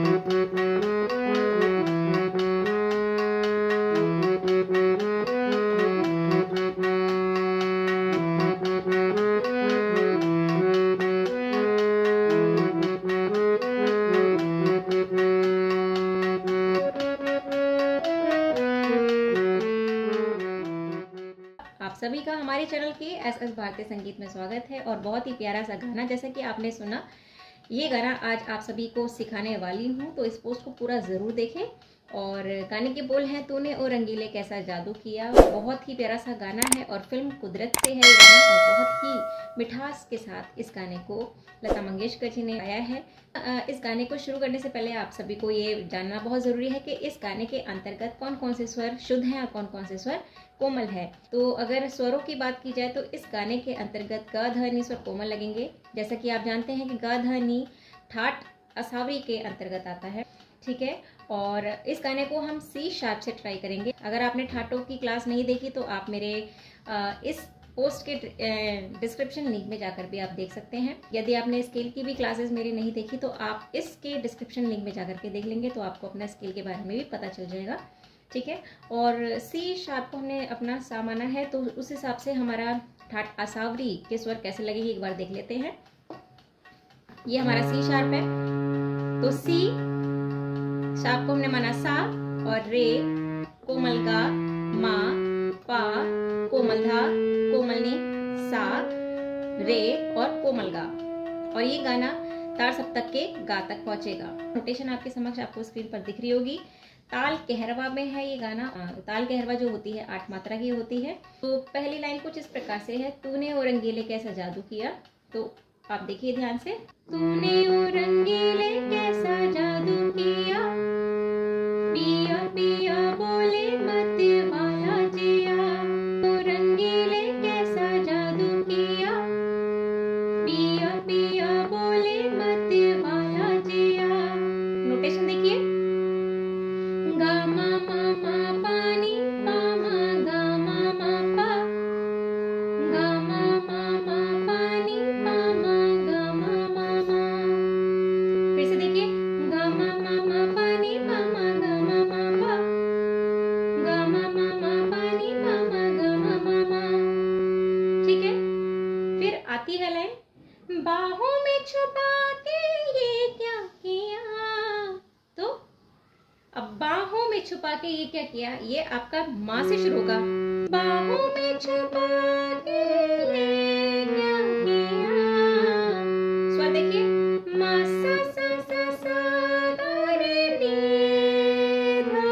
आप सभी का हमारे चैनल के एस भारतीय संगीत में स्वागत है। और बहुत ही प्यारा सा गाना जैसा कि आपने सुना, ये गाना आज आप सभी को सिखाने वाली हूँ, तो इस पोस्ट को पूरा ज़रूर देखें। और गाने के बोल हैं, तूने ओ रंगीले कैसा जादू किया। बहुत ही प्यारा सा गाना है और फिल्म कुदरत से है ये गाना, और बहुत ही मिठास के साथ इस गाने को लता मंगेशकर जी ने गाया है। इस गाने को शुरू करने से पहले आप सभी को ये जानना बहुत ज़रूरी है कि इस गाने के अंतर्गत कौन कौन से स्वर शुद्ध हैं और कौन कौन से स्वर कोमल है। तो अगर स्वरों की बात की जाए तो इस गाने के अंतर्गत ग ध नि स्वर कोमल लगेंगे। जैसा कि आप जानते हैं कि ग ध नि ठाट असावरी के अंतर्गत आता है, ठीक है। और इस गाने को हम सी शार्प से ट्राई करेंगे। अगर आपने ठाटों की क्लास नहीं देखी तो आप मेरे इस पोस्ट के डिस्क्रिप्शन लिंक में जाकर भी आप देख सकते हैं। यदि आपने स्केल की भी क्लासेस मेरी नहीं देखी तो आप इसके डिस्क्रिप्शन लिंक में जाकर के देख लेंगे, तो आपको अपना स्केल के बारे में भी पता चल जाएगा, ठीक है। और सी शार्प को हमने अपना सा माना है, तो उस हिसाब से हमारा ठाट असावरी के स्वर कैसे लगेगी एक बार देख लेते हैं। ये हमारा सी शार्प है, तो सी शार्प को हमने माना सा, और रे कोमल गा, मा, पा, कोमल धा, कोमल नी, सा, रे और कोमल गा। और ये गाना तार सप्तक के गा तक पहुंचेगा। नोटेशन आपके समक्ष आपको स्क्रीन पर दिख रही होगी। ताल कहरवा में है ये गाना। ताल कहरवा जो होती है 8 मात्रा की होती है। तो पहली लाइन कुछ इस प्रकार से है, तूने ओ रंगीले कैसा जादू किया। तो आप देखिए ध्यान से, तूने ओ रंगीले कैसा जादू किया, पिया पिया बोले मत वाला जिया, ओ रंगीले कैसा जादू किया, पिया पिया बोले मत वाला जिया। नोटेशन देखिए, गा मा मा मा पानी पा मा गा मा मा पा, गा मा मा मा पानी पा मा गा मा मा मा। फिर से देखिए, गा मा मा मा पानी पा मा गा मा मा पा, गा मा मा मा पानी पा मा गा मा मा मा, ठीक है। फिर आती है लाइन, बाहों में छुपा के ये क्या किया। तो अब बाहों में छुपा के ये क्या किया, ये आपका माँ से शुरू होगा। बाहों में छुपा के ये क्या किया। स्वर देखिए, मा सा सा सा सा गा रे नी धा,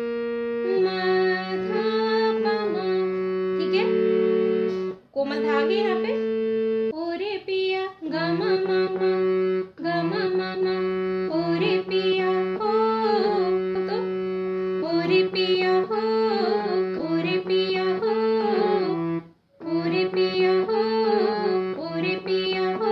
मा धा पा मा, ठीक है। कोमल धा आ गई यहाँ पे, ओ रे पिया गा मा मा मा, गा मा मा मा, ओ रे पिया ओ, तो ओ रे पिया हो, ओ रे पिया हो, ओ रे पिया हो, ओ रे पिया हो।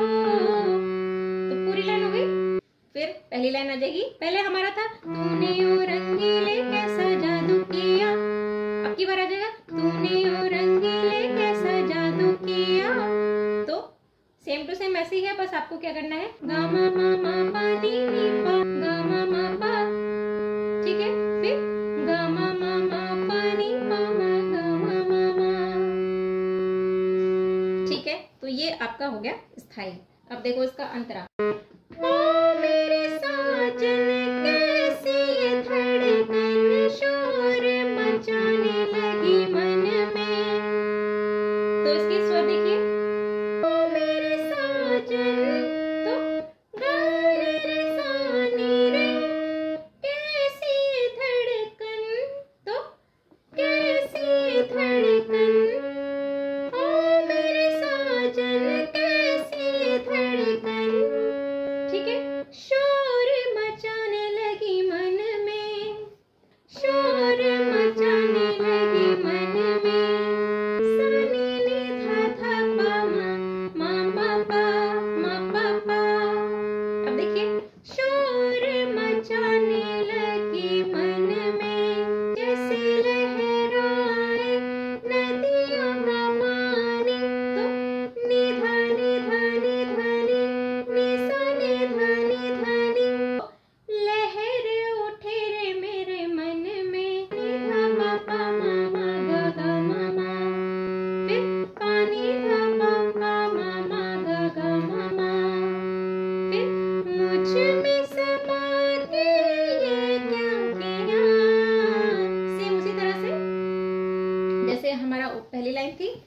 तो पूरी लाइन हो गई। फिर पहली लाइन आ जाएगी। पहले हमारा था, तूने ओ रंगीले कैसा जादू किया। अब की बार आ जाएगा, तूने ओ रंगीले कैसा जादू किया। तो सेम टू सेम ऐसे ही है, बस आपको क्या करना है, गा मा मा मा पा नी नी पा, गा मा मा पा, ठीक है। फिर गा मा मा मा पा नी पा मा गा मा मा मा, ठीक है। तो ये आपका हो गया स्थाई। अब देखो इसका अंतरा, ओ मेरे साजन कैसी ये धड़कन शोर मचाने लगी मन में। तो इसके स्वर देखिए, ओ मेरे साजन, तो गा रे रे सा नी रे, कैसी ये धड़कन, तो कैसी ये धड़कन, ओ मेरे साजन कैसी ये धड़कन, माने ये क्या किया। सेम उसी तरह से जैसे हमारा पहली लाइन थी,